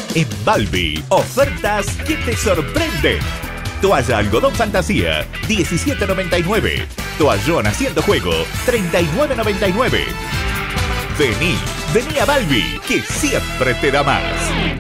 En Balbi, ofertas que te sorprenden. Toalla algodón fantasía, 17,99. Toallón haciendo juego, 39,99. Vení a Balbi, que siempre te da más.